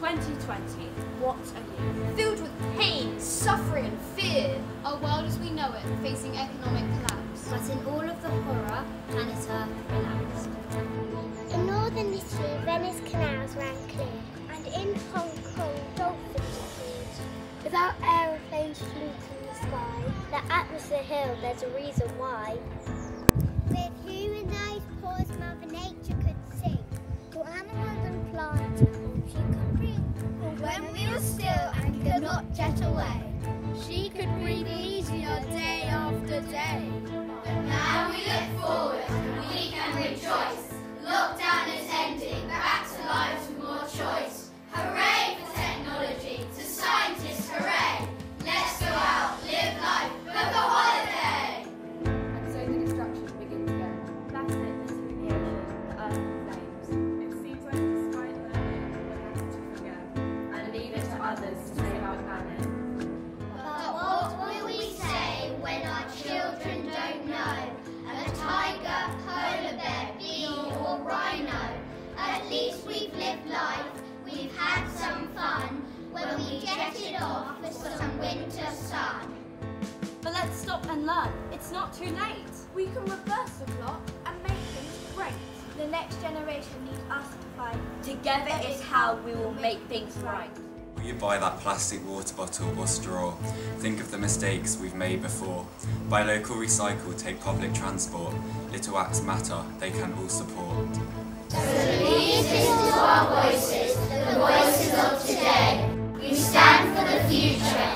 2020, what a year. Filled with pain, suffering and fear. Our world as we know it, facing economic collapse. But in all of the horror, planet Earth relaxed. In northern Italy, Venice canals ran clear, and in Hong Kong, dolphins appeared. Without aeroplanes fluting the sky, the atmosphere healed, there's a reason why. With human eyes paused, Mother Nature could sing. To animals and plants, she could breathe. For when we were still and could not jet away, She could breathe easier day after day. But now we look forward and we can rejoice. Lockdown is ending, back to lives with more choice. Hooray for technology, to scientists hooray. Let's go out, live life, book a holiday. And so the destruction begins again. Plastic littering the ocean, the earth in flames. It seems like despite learning, we have to forget and leave it to others to save our planet. But what will we say when our children don't know? A tiger, polar bear, bee or rhino. At least we've lived life, we've had some fun. When we jetted off for some winter sun. But let's stop and learn. It's not too late. We can reverse the clock and make things great. The next generation needs us to fight. Together is how we will make things right. Will you buy that plastic water bottle or straw? Think of the mistakes we've made before. Buy local recycle, take public transport. Little acts matter, they can all support. So please listen to our voices, the voices of today. We stand for the future.